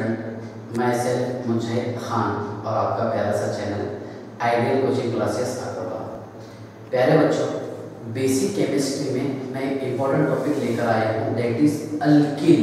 Student, मैं self मुजाहिद खान और आपका प्यारा सा चैनल आइडियल कोचिंग क्लासेस आपका। प्यारे बच्चों, बेसिक केमिस्ट्री में मैं एक इम्पॉर्टेंट टॉपिक लेकर आया हूँ, that is alkyl,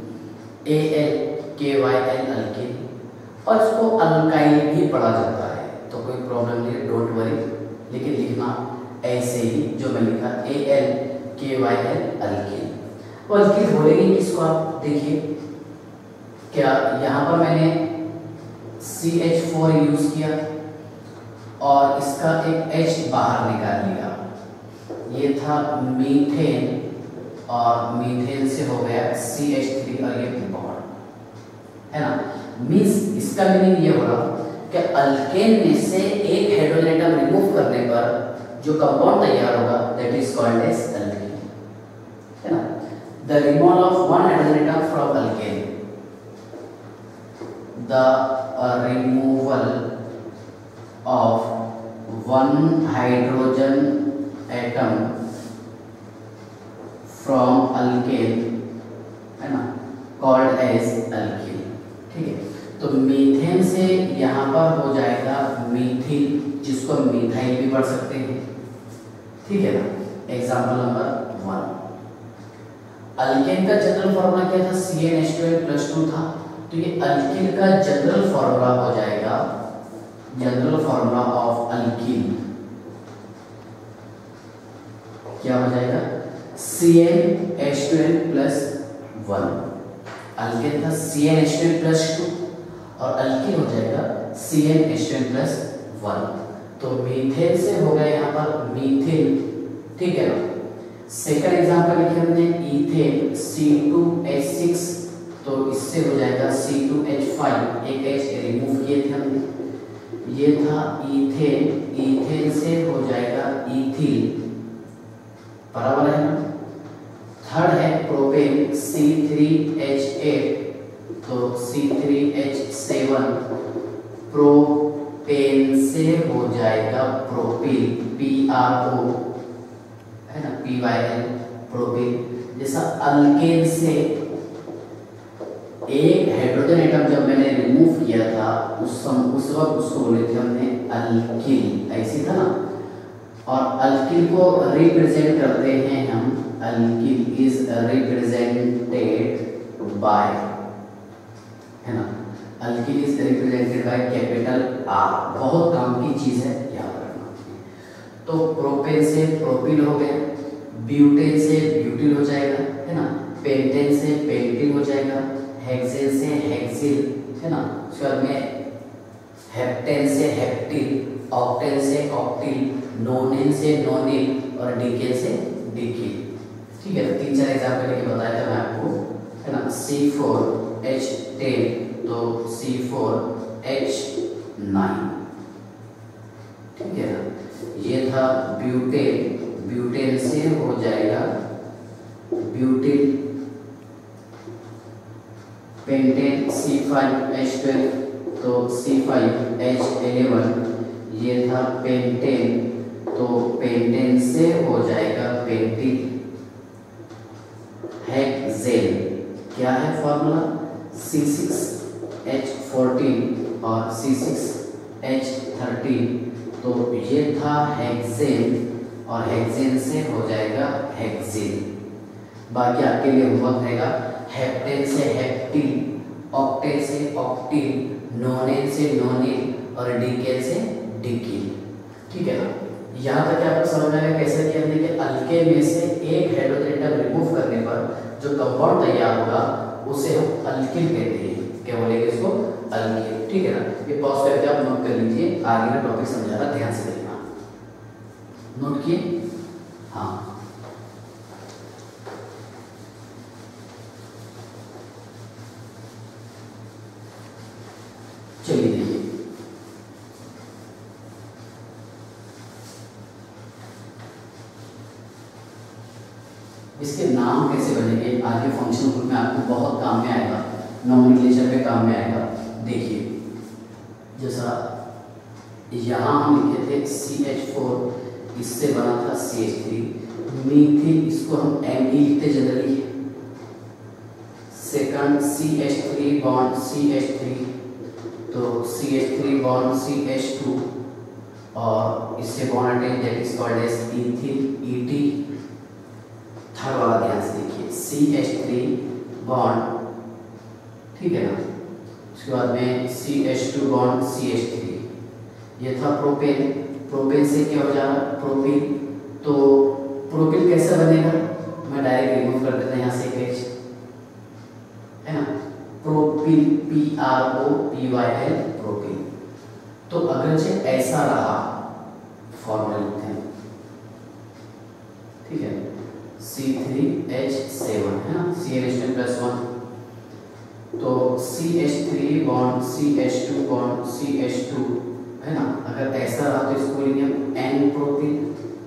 ALKYL alkyl, और इसको अल्काइल भी पढ़ा जाता है, तो कोई प्रॉब्लम नहीं, डोंट वरी। लेकिन लिखना ऐसे ही जो मैं लिखा ALKYL अल्किल। और अल्किल बोलेंगे किसको, आप देखिए क्या यहाँ पर मैंने CH4 यूज किया और इसका एक H बाहर निकाल लिया, ये था मीथेन और मीथेन से हो गया CH3 और ये बॉन्ड है ना। मींस इसका मीनिंग ये हो रहा कि अल्केन में से एक हाइड्रोजन एटम रिमूव करने पर जो कंपाउंड तैयार होगा that is called as alkane, है ना। The removal of one hydrogen atom from alkane, the removal of one hydrogen atom from alkane है ना, called as alkyl। ठीक है, तो मीथेन से यहाँ पर हो जाएगा मीथिल, जिसको हम मिथाइल भी पढ़ सकते हैं, ठीक है ना। एग्जाम्पल नंबर 1, अल्केन का जनरल फॉर्मूला क्या था, CnH2n+2 था, तो ये अल्किल का जनरल फॉर्मूला हो जाएगा, जनरल फॉर्मूला ऑफ अल्किल क्या हो जाएगा, CnH2n+1। अल्किल था CnH2n+2 और अल्किल हो जाएगा CnH2n+1। तो मीथेन से हो गया यहाँ पर मीथिल, ठीक है ना। सेकंड एग्जांपल लिखे हमने इथेन, C2H6, तो इससे हो जाएगा C2H5, एक H रिमूव किए थे हमने, ये था इथेन, इथेन से हो जाएगा इथिल, बराबर है ना। थर्ड है प्रोपेन, C3H8, तो C3H7, प्रोपेन से हो जाएगा प्रोपिल, PRO है ना, PYL, प्रोपिल। जैसा अल्केन से एक हाइड्रोजन एटम जब मैंने रिमूव किया था उस वक्त उसको बोले थे हमने अल्किल, ऐसी था ना। और अल्किल को रिप्रेजेंट करते हैं हम, अल्किल इज रिप्रेजेंटेड बाय, है ना, alkyl is represented by capital R। बहुत काम की चीज है, याद रखना। तो प्रोपेन से प्रोपिल हो गया, ब्यूटेन से ब्यूटिल हो जाएगा, है ना, पेंटेन से पेंटिल हो जाएगा, हेक्सेन से हेक्सिल, है ना। उसके बाद में हेप्टेन से हेप्टिल, ऑक्टेन से ऑक्टिल, नोनेन से नोनिल और डिकेन से डिकिल, ठीक है। 3-4 एग्जाम्पल लेके बताया था मैं आपको, है ना। C4H10, तो C4H9, ठीक है ना। ये था ब्यूटेन, ब्यूटेन से हो जाएगा ब्यूटिल। पेंटेन C5H12, तो C5H11, ये था पेंटेन, तो पेंटेन से हो जाएगा पेंटिल। हेक्सेन क्या है फॉर्मूला, C6H14 और C6H13, तो ये था हेक्सेन और हेक्सेन से हो जाएगा हेक्सिल। बाकी आपके लिए होमवर्क रहेगा, हेप्टेन से हेप्टिल, ऑक्टेन से ऑक्टिल, नोनेन से नोनिल और डिकेन से डिकिल, ठीक है ना। यहाँ तक आपको समझ में आएगा कैसे किया हमने कि अल्केन में से एक हाइड्रोजन एटम रिमूव करने पर जो कंपाउंड तैयार होगा उसे हम अल्किल कहते हैं, क्या बोलेंगे इसको, अल्किल, ठीक है ना। ये पॉज करके आप नोट कर लीजिए, आगे का टॉपिक समझा रहा, ध्यान से देखना, नोट किए, हाँ। चलिए देखिए, इसके नाम कैसे बनेंगे आगे फंक्शनल ग्रुप में आपको बहुत काम में आएगा, नॉमेनक्लेचर पे काम में आएगा। देखिए जैसा यहाँ हम लिखे थे CH4, इससे बना था CH3, मीथिल, इसको हम ME लिखते generally. Second second CH3 bond CH3, तो CH3 बॉन्ड CH2 और इससे bond attach that is called as ethyl ET। Third वाला ध्यान से देखिए CH3 बॉन्ड, ठीक है ना, उसके बाद में CH2 बॉन्ड CH3, ये था प्रोपेन। प्रोपेन से क्या हो जाएगा प्रोपिल, तो प्रोपिल कैसे बनेगा, मैं डायरेक्ट रिमूव कर देता हूँ यहाँ से एक H, है ना, प्रोपिल PROPYL प्रोपिल। तो अगर जो ऐसा रहा फॉर्मूला लिखते हैं, ठीक है, C3H7 है ना, CH+1, तो CH3 bond CH2 bond CH2 है ना, अगर ऐसा रहा तो इसको लिखेंगे N प्रोपिल,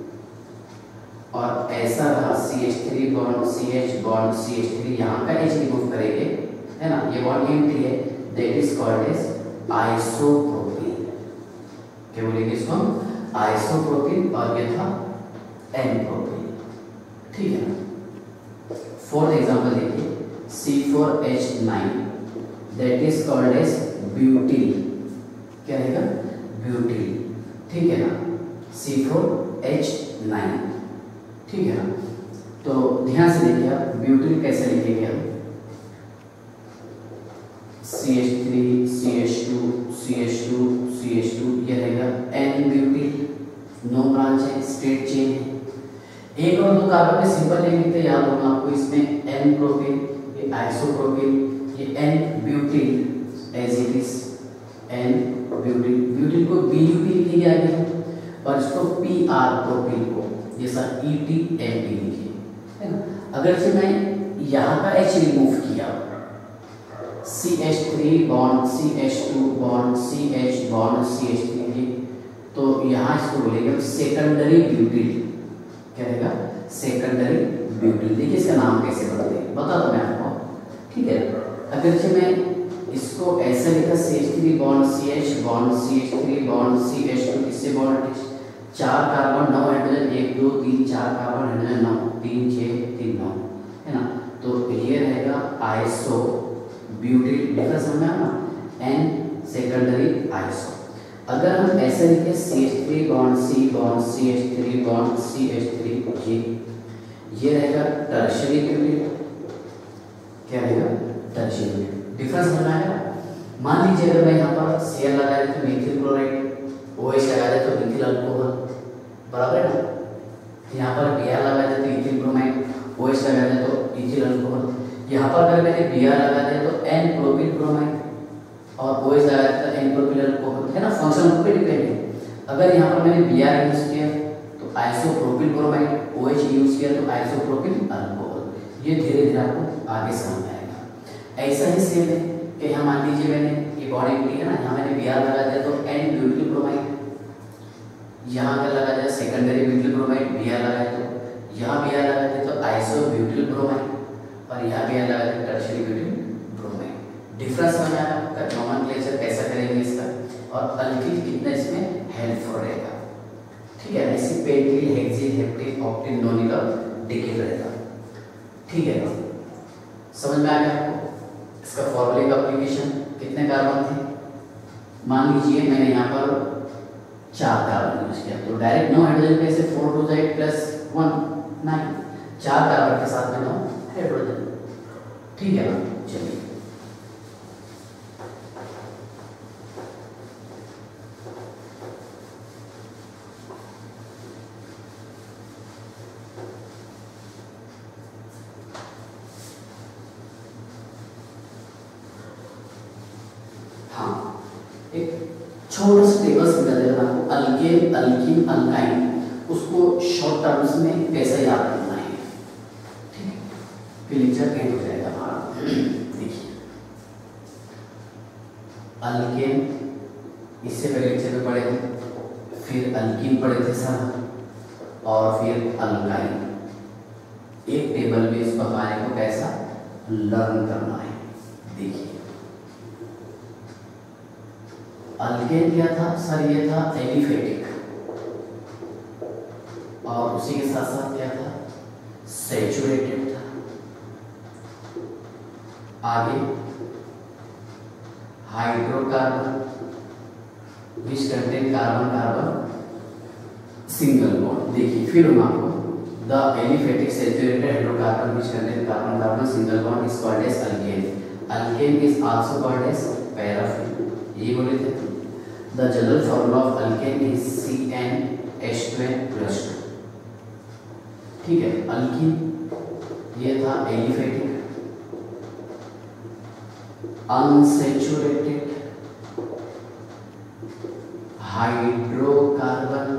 और ऐसा रहा CH3 bond CH bond CH3, यहाँ का H रिमूव करेंगे, है ना, ये बॉन्ड एम्प्टी है, that is called as isopropyl. क्या बोलेंगे इसको हम आइसोप्रोपिल, और ये था N प्रोपिल, ठीक है ना। फोर्थ एग्जांपल देखिए C4H9 that is called as butyl, क्या रहेगा ब्यूटिल, ठीक है ना, C4H9, ठीक है ना। तो ध्यान से देखिए आप ब्यूटिल कैसे लिखेंगे हम, CH3 CH2 CH2 CH2, ये रहेगा N ब्यूटिल, नो ब्रांच है, स्ट्रेट चेन है। एक और दो कार्बन में सिंपल नहीं लिखते, याद होगा आपको, इसमें N प्रोपिल, ये आइसोप्रोपिल, ये N butyl as it is N butyl, butyl को BUP लिखी जाएगी, और इसको PR प्रोपिल को जैसा ETMP लिखिए, है ना। अगर से मैं यहाँ का H रिमूव किया, CH3 bond CH2 bond CH bond CH3, तो यहाँ इसको बोलेंगे सेकेंडरी ब्यूटिल, क्या रहेगा सेकेंडरी ब्यूटिल। देखिए इसका नाम कैसे बढ़ते हैं बता दो मैं आपको, ठीक है। अगर से मैं इसको ऐसे लिखा CH3 bond CH bond CH3 bond CH2, इससे bond attach, 4 carbon 9 hydrogen, 1 2 3 4 carbon hydrogen 9 3 6 3 9, है ना। तो ये रहेगा आइसो ब्यूटिल, डिफरेंस समझ में आया ना, N सेकेंडरी आइसो। अगर हम ऐसे लिखे CH3 bond C bond CH3 bond CH3, ये रहेगा टर्शियरी ब्यूटिल, क्या रहेगा टर्शियरी ब्यूटिल, डिफरेंस समझ में आएगा। मान लीजिए अगर मैं यहाँ पर Cl लगा दे तो मिथिल क्लोराइड, OH लगा दे तो मिथिल अल्कोहल, बराबर है ना। यहाँ पर Br लगा दे तो इथिल ब्रोमाइड, OH लगा दे तो इथिल अल्कोहल। यहाँ पर अगर मैंने Br लगा दे तो N प्रोपिल ब्रोमाइड, और OH लगा दे तो N प्रोपिल अल्कोहल, है ना, फंक्शन पे डिपेंड है। अगर यहाँ पर मैंने Br यूज किया तो आइसोप्रोपिल ब्रोमाइड, OH यूज किया तो आइसोप्रोपिल अल्कोहल। ये धीरे धीरे आपको आगे समझ में आएगा। ऐसा ही सेम है कि यहाँ मान लीजिए मैंने ये बॉन्ड एम्प्टी है ना, यहाँ मैंने Br लगा दिया तो N ब्यूटिल ब्रोमाइड, यहाँ अगर लगा दिया सेकेंडरी ब्यूटिल ब्रोमाइड, Br लगाए तो यहाँ Br लगा दिया तो आइसो ब्यूटिल ब्रोमाइड, और यहाँ Br लगा दिया टर्शियरी ब्यूटिल ब्रोमाइड। डिफरेंस समझ आया आपका, नोमेनक्लेचर कैसा करेंगे इसका, और अल्किल कितना इसमें हेल्पफुल रहेगा, ठीक है। ऐसे pentyl hexyl heptyne octane nonyl और डिकेट रहेगा, ठीक है। समझ में आ गया आपको इसका फॉर्मूले का एप्लीकेशन। कितने कार्बन थे, मान लीजिए मैंने यहाँ पर 4 कार्बन यूज किया, तो डायरेक्ट 9 हाइड्रोजन कैसे 4 टू द 8 + 1 9, 4 कार्बन के साथ में 9 हाइड्रोजन, ठीक है ना। चलिए छोटा सा टेबल समझा दे रहा हूँ, अल्केन अल्कीन अल्काइन, उसको शॉर्ट टर्म्स में कैसे याद करना है, ठीक है, फिर लेक्चर एंड हो जाएगा हमारा। देखिए अल्केन इससे पहले लेक्चर में पढ़े थे, फिर अल्कीन पढ़े थे सर, और फिर अल्काइन। एक टेबल में इसको हमारे को कैसा लर्न करना है। देखिए अल्केन क्या था सर, ये था एलिफेटिक, और उसी के साथ साथ क्या था सैचुरेटेड था, आगे hydrocarbon which contain carbon carbon single bond. देखिए फिर हम आपको the aliphatic saturated hydrocarbon which contain carbon carbon single bond is called as alkane. Alkane is also called as paraffin, ये बोले थे। The general formula of alkane is CnH2n+2। ठीक है, alkyne ये था एलिफेटिक अनसैचुरेटेड हाइड्रोकार्बन,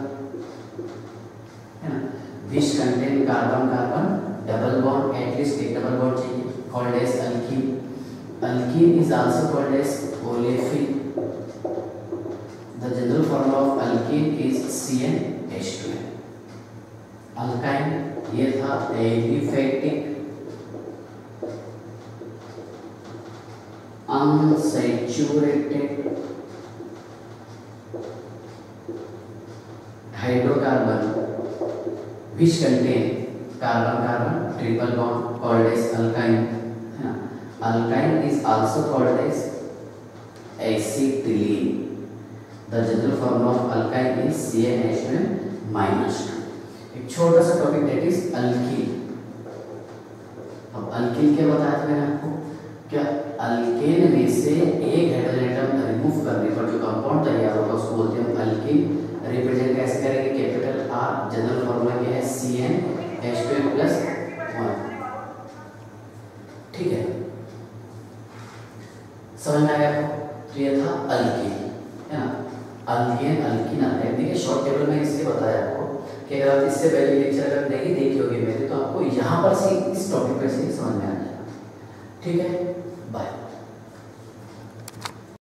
है ना, which contain carbon carbon double bond, at least एक डबल बॉन्ड चाहिए, called as alkene. Alkene is also called as olefin. The general formula of alkene is CnH2n। Alkyne ये था aliphatic unsaturated hydrocarbon which contain carbon carbon triple bond, called as alkyne, है ना। Alkyne is also called as acetylene. The general formula of alkyne is CnH2n-। एक छोटा सा topic that is alkene. अब alkyne क्या बताया था मैंने आपको, क्या अल्केन में से एक हाइड्रोजन एटम रिमूव करने पर जो कंपाउंड तैयार होगा उसको बोलते हैं अल्कीन। रिप्रेजेंट कैसे करेंगे, कैपिटल R। जनरल फॉर्मूला क्या है, CnH2n+1। ठीक है, समझ में आ गया आपको। तो ये था अल्कीन, है ना। अल्केन अल्कीन आता है। देखिए शॉर्ट टेबल में इसलिए बताया आपको कि अगर आप इससे पहले लेक्चर अगर नहीं देखी होगी मेरे, तो आपको यहाँ पर से इस टॉपिक पर से समझ में आ जाएगा। ठीक है।